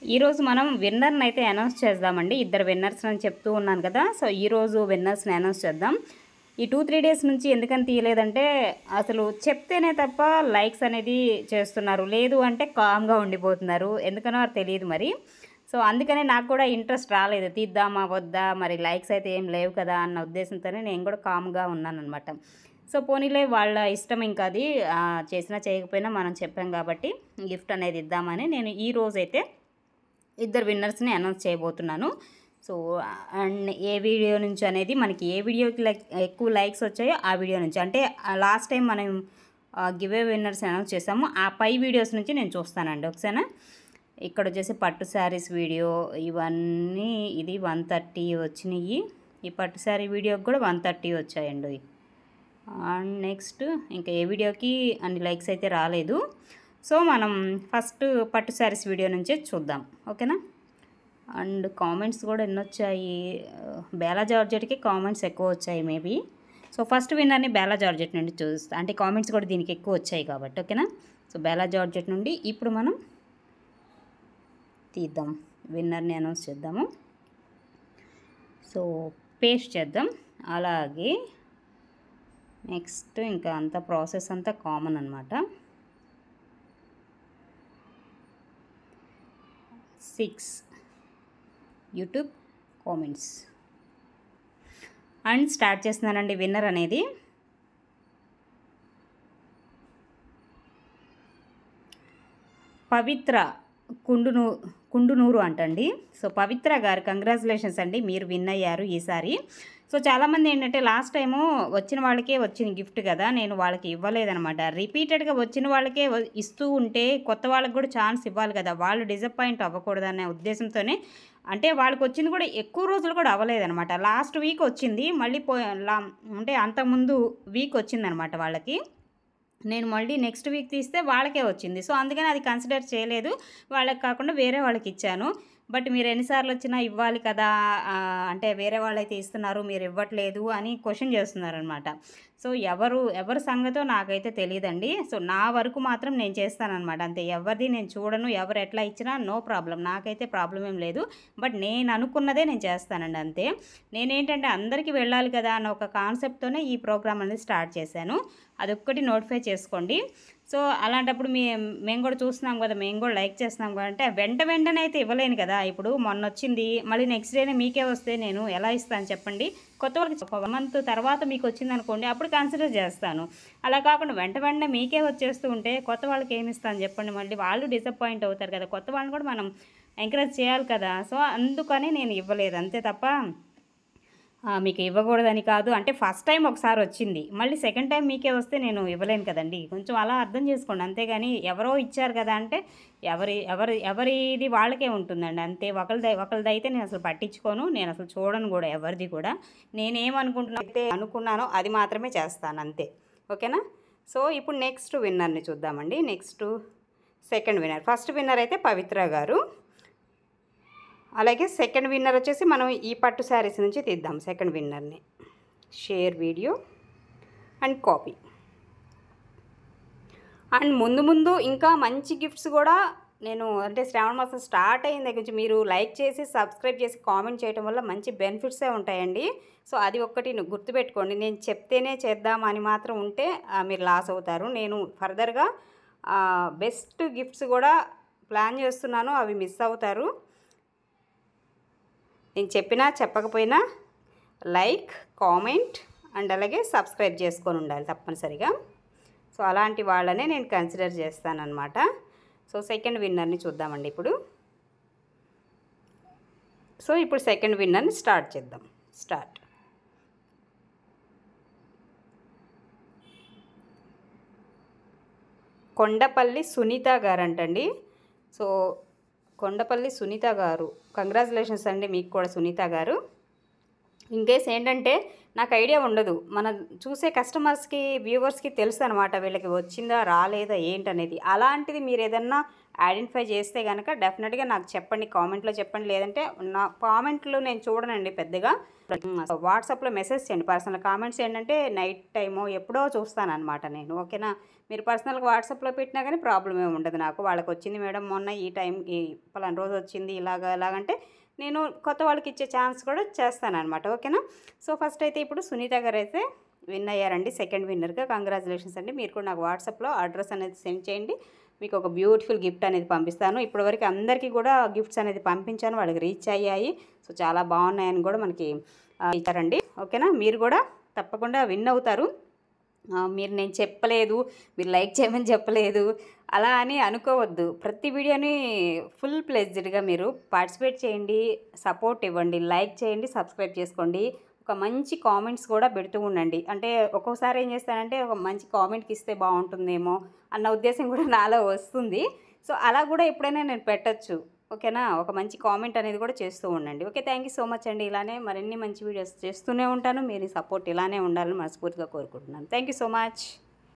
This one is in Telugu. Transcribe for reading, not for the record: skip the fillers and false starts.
ఈరోజు మనం విన్నర్ని అయితే అనౌన్స్ చేద్దామండి. ఇద్దరు విన్నర్స్ అని చెప్తూ ఉన్నాను కదా. సో ఈరోజు విన్నర్స్ని అనౌన్స్ చేద్దాం. ఈ 2-3 డేస్ నుంచి ఎందుకని తీయలేదంటే అసలు చెప్తేనే తప్ప లైక్స్ అనేది చేస్తున్నారు, లేదు అంటే కామ్గా ఉండిపోతున్నారు. ఎందుకనో తెలియదు మరి. సో అందుకనే నాకు కూడా ఇంట్రెస్ట్ రాలేదు, తీద్దామా వద్దా, మరి లైక్స్ అయితే ఏం లేవు కదా అన్న ఉద్దేశంతోనే నేను కూడా కామ్గా ఉన్నానన్నమాట. సో పోనీలే వాళ్ళ ఇష్టం, ఇంకా అది చేసినా చేయకపోయినా మనం చెప్పాం కాబట్టి గిఫ్ట్ అనేది ఇద్దామని నేను ఈ రోజైతే ఇద్దరు విన్నర్స్ని అనౌన్స్ చేయబోతున్నాను. సో అండ్ ఏ వీడియో నుంచి అనేది మనకి ఏ వీడియోకి ఎక్కువ లైక్స్ వచ్చాయో ఆ వీడియో నుంచి, అంటే లాస్ట్ టైం మనం గివ్ అవే విన్నర్స్ అనౌన్స్ చేసాము, ఆ పై వీడియోస్ నుంచి నేను చూస్తానండి ఒకసారి. ఇక్కడ వచ్చేసి పట్టు శారీస్ వీడియో ఇవన్నీ, ఇది 130 వచ్చినాయి. ఈ పట్టు శారీ వీడియోకి కూడా 130 వచ్చాయండి. అండ్ నెక్స్ట్ ఇంకా ఏ వీడియోకి అన్ని లైక్స్ అయితే రాలేదు. సో మనం ఫస్ట్ పట్టు శారీస్ వీడియో నుంచే చూద్దాం, ఓకేనా. అండ్ కామెంట్స్ కూడా ఎన్ని వచ్చాయి, బేలా జార్జెట్కి కామెంట్స్ ఎక్కువ వచ్చాయి మేబీ. సో ఫస్ట్ విన్నర్ని బేలా జార్జెట్ నుండి చూస్తాం, అంటే కామెంట్స్ కూడా దీనికి ఎక్కువ వచ్చాయి కాబట్టి, ఓకేనా. సో బేలా జార్జెట్ నుండి ఇప్పుడు మనం తీద్దాం, విన్నర్ని అనౌన్స్ చేద్దాము. సో పేస్ట్ చేద్దాం. అలాగే నెక్స్ట్ ఇంకా అంత ప్రాసెస్ అంతా కామన్ అనమాట. 6 యూట్యూబ్ కామెంట్స్ అండ్ స్టార్ట్ చేస్తున్నానండి విన్నర్ అనేది. పవిత్ర కుండునూరు అంటండి. సో పవిత్ర గారు కంగ్రాచులేషన్స్ అండి, మీరు విన్ అయ్యారు ఈసారి. సో చాలామంది ఏంటంటే లాస్ట్ టైము వచ్చిన వాళ్ళకే వచ్చిన గిఫ్ట్ కదా, నేను వాళ్ళకి ఇవ్వలేదనమాట. రిపీటెడ్గా వచ్చిన వాళ్ళకే ఇస్తూ ఉంటే కొత్త వాళ్ళకి కూడా ఛాన్స్ ఇవ్వాలి కదా, వాళ్ళు డిసప్పాయింట్ అవ్వకూడదనే ఉద్దేశంతోనే. అంటే వాళ్ళకి వచ్చింది కూడా ఎక్కువ రోజులు కూడా అవ్వలేదనమాట. లాస్ట్ వీక్ వచ్చింది, మళ్ళీ అంటే అంతకుముందు వీక్ వచ్చిందనమాట వాళ్ళకి. నేను మళ్ళీ నెక్స్ట్ వీక్ తీస్తే వాళ్ళకే వచ్చింది. సో అందుకని అది కన్సిడర్ చేయలేదు, వాళ్ళకి కాకుండా వేరే వాళ్ళకి ఇచ్చాను. బట్ మీరు ఎన్నిసార్లు వచ్చినా ఇవ్వాలి కదా, అంటే వేరే వాళ్ళైతే ఇస్తున్నారు మీరు ఇవ్వట్లేదు అని క్వశ్చన్ చేస్తున్నారనమాట. సో ఎవరి సంగతో నాకైతే తెలియదండి. సో నా వరకు మాత్రం నేను చేస్తానన్నమాట, అంతే. ఎవరిది నేను చూడను, ఎవరు ఎట్లా ఇచ్చినా నో ప్రాబ్లం, నాకైతే ప్రాబ్లం ఏం లేదు. బట్ నేను అనుకున్నదే నేను చేస్తానండి, అంతే. నేనేంటంటే అందరికీ వెళ్ళాలి కదా అన్న ఒక కాన్సెప్ట్తోనే ఈ ప్రోగ్రామ్ అనేది స్టార్ట్ చేశాను. అదొక్కటి నోటిఫై చేసుకోండి. సో అలాంటప్పుడు మేము కూడా చూస్తున్నాం కదా, మేము కూడా లైక్ చేస్తున్నాం కదా, అంటే వెంటనే అయితే ఇవ్వలేను కదా. ఇప్పుడు మొన్న వచ్చింది, మళ్ళీ నెక్స్ట్ డేనే మీకే వస్తే నేను ఎలా ఇస్తాను చెప్పండి. కొత్త వాళ్ళకి 1 మంత్ తర్వాత మీకు వచ్చింది అనుకోండి, అప్పుడు కన్సిడర్ చేస్తాను. అలా కాకుండా వెంటనే మీకే వచ్చేస్తూ ఉంటే కొత్త వాళ్ళకి ఏమి ఇస్తాను చెప్పండి, మళ్ళీ వాళ్ళు డిసప్పాయింట్ అవుతారు కదా. కొత్త వాళ్ళని కూడా మనం ఎంకరేజ్ చేయాలి కదా. సో అందుకని నేను ఇవ్వలేదు, అంతే తప్ప మీకు ఇవ్వకూడదని కాదు. అంటే ఫస్ట్ టైం ఒకసారి వచ్చింది, మళ్ళీ సెకండ్ టైం మీకే వస్తే నేను ఇవ్వలేను కదండి. కొంచెం అలా అర్థం చేసుకోండి, అంతేగాని ఎవరో ఇచ్చారు కదా అంటే ఎవరిది వాళ్ళకే ఉంటుందండి, అంతే. ఒకరిది అయితే నేను అసలు పట్టించుకోను, నేను అసలు చూడను కూడా ఎవరిది కూడా. అనుకున్నానో అది మాత్రమే చేస్తాను, అంతే, ఓకేనా. సో ఇప్పుడు నెక్స్ట్ విన్నర్ని చూద్దామండి. Next second winner, first winner అయితే పవిత్ర గారు. అలాగే సెకండ్ విన్నర్ వచ్చేసి మనం ఈ పట్టు శారీస్ నుంచి తీద్దాం సెకండ్ విన్నర్ని. Share video and copy. And ముందు ఇంకా మంచి గిఫ్ట్స్ కూడా నేను, అంటే శ్రావణ మాసం స్టార్ట్ అయిన దగ్గర నుంచి మీరు లైక్ చేసి సబ్స్క్రైబ్ చేసి కామెంట్ చేయడం వల్ల మంచి బెనిఫిట్సే ఉంటాయండి. సో అది ఒక్కటి గుర్తుపెట్టుకోండి, నేను చెప్తేనే చేద్దామని మాత్రం ఉంటే మీరు లాస్ అవుతారు. నేను ఫర్దర్గా బెస్ట్ గిఫ్ట్స్ కూడా ప్లాన్ చేస్తున్నాను, అవి మిస్ అవుతారు. నేను చెప్పినా చెప్పకపోయినా లైక్, కామెంట్ అండ్ అలాగే సబ్స్క్రైబ్ చేసుకొని ఉండాలి తప్పనిసరిగా. సో అలాంటి వాళ్ళనే నేను కన్సిడర్ చేస్తానన్నమాట. సో సెకండ్ విన్నర్ని చూద్దామండి ఇప్పుడు. సో ఇప్పుడు సెకండ్ విన్నర్ని స్టార్ట్ చేద్దాం. స్టార్ట్. కొండపల్లి సునీత గారు అంటండి. సో కొండపల్లి సునీత గారు, కంగ్రాచులేషన్స్ అండి మీకు కూడా సునీత గారు. ఇన్కేస్ ఏంటంటే నాకు ఐడియా ఉండదు, మన చూసే కస్టమర్స్కి వ్యూవర్స్కి తెలుసు అనమాట, వీళ్ళకి వచ్చిందా రాలేదా ఏంటనేది. అలాంటిది మీరు ఏదన్నా ఐడెంటిఫై చేస్తే కనుక డెఫినెట్గా నాకు చెప్పండి, కామెంట్లో చెప్పండి. లేదంటే నా కామెంట్లు నేను చూడనండి పెద్దగా. వాట్సాప్లో మెసేజ్ చేయండి. పర్సనల్ కామెంట్స్ ఏంటంటే నైట్ టైమో ఎప్పుడో చూస్తానన్నమాట నేను. ఓకేనా? మీరు పర్సనల్గా వాట్సాప్లో పెట్టినా కానీ ప్రాబ్లం ఏమి ఉండదు నాకు. వాళ్ళకి వచ్చింది మేడం మొన్న ఈ టైంకి పలానా రోజు వచ్చింది ఇలాగంటే నేను కొత్త వాళ్ళకి ఇచ్చే ఛాన్స్ కూడా చేస్తానన్నమాట. ఓకేనా? సో ఫస్ట్ అయితే ఇప్పుడు సునీత గారు అయితే విన్ అయ్యారండి, సెకండ్ విన్నర్గా. కంగ్రాచులేషన్స్ అండి. మీరు కూడా నాకు వాట్సాప్లో అడ్రస్ అనేది సెండ్ చేయండి, మీకు ఒక బ్యూటిఫుల్ గిఫ్ట్ అనేది పంపిస్తాను. ఇప్పటివరకు అందరికీ కూడా గిఫ్ట్స్ అనేది పంపించాను, వాళ్ళకి రీచ్ అయ్యాయి. సో చాలా బాగున్నాయని కూడా మనకి ఇచ్చారండి. ఓకేనా? మీరు కూడా తప్పకుండా విన్ అవుతారు. మీరు నేను చెప్పలేదు, మీరు లైక్ చేయమని చెప్పలేదు అలా అని అనుకోవద్దు. ప్రతి వీడియోని ఫుల్ ప్లెజ్డ్గా మీరు పార్టిసిపేట్ చేయండి, సపోర్ట్ ఇవ్వండి, లైక్ చేయండి, సబ్స్క్రైబ్ చేసుకోండి. ఒక మంచి కామెంట్స్ కూడా పెడుతూ ఉండండి. అంటే ఒక్కోసారి ఏం చేస్తానంటే ఒక మంచి కామెంట్కి ఇస్తే బాగుంటుందేమో అన్న ఉద్దేశం కూడా నాలో వస్తుంది. సో అలా కూడా ఎప్పుడైనా నేను పెట్టచ్చు. ఓకేనా? ఒక మంచి కామెంట్ అనేది కూడా చేస్తూ ఉండండి. Okay, thank you so much అండి. ఇలానే మరిన్ని మంచి వీడియోస్ చేస్తూనే ఉంటాను. మీరు సపోర్ట్ ఇలానే ఉండాలని మనస్ఫూర్తిగా కోరుకుంటున్నాను. Thank you so much.